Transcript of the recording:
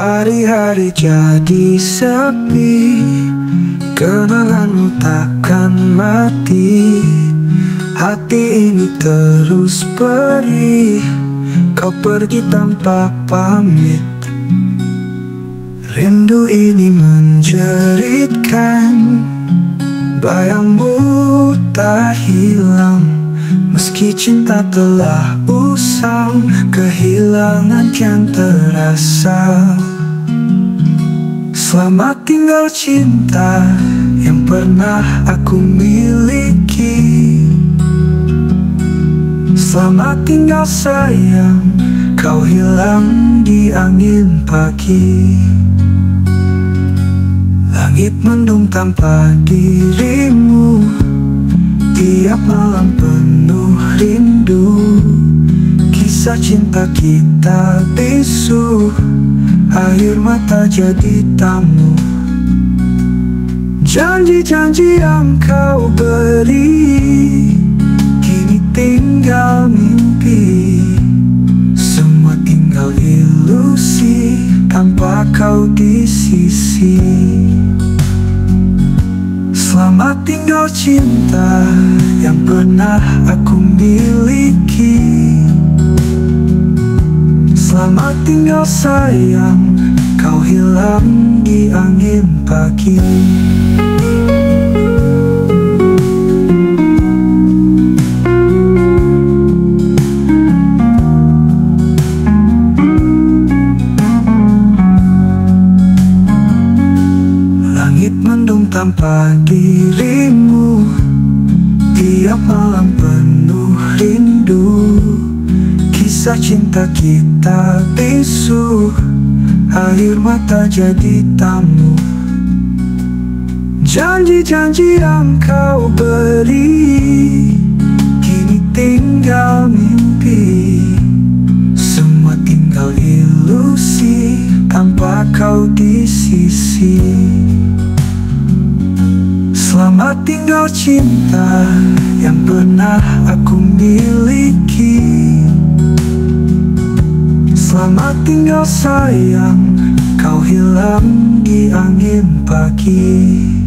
Hari-hari jadi sepi, kenanganmu takkan mati. Hati ini terus perih, kau pergi tanpa pamit. Rindu ini menjeritkan, bayangmu tak hilang. Meski cinta telah usang, kehilangan kian terasa. Selamat tinggal cinta yang pernah aku miliki. Selamat tinggal sayang, kau hilang di angin pagi. Langit mendung tanpa dirimu, tiap malam penuh rindu. Kisah cinta kita bisu, air mata jadi tamu. Janji-janji yang kau beri, kini tinggal mimpi. Semua tinggal ilusi tanpa kau di sisi. Selamat tinggal cinta yang pernah aku miliki. Selamat tinggal sayang, kau hilang di angin pagi. Langit mendung tanpa dirimu, tiap malam penuh rindu. Kisah cinta kita bisu, air mata jadi tamu. Janji-janji yang kau beri, kini tinggal mimpi. Semua tinggal ilusi tanpa kau di sisi. Selamat tinggal cinta yang pernah aku miliki. Selamat tinggal sayang, kau hilang di angin pagi.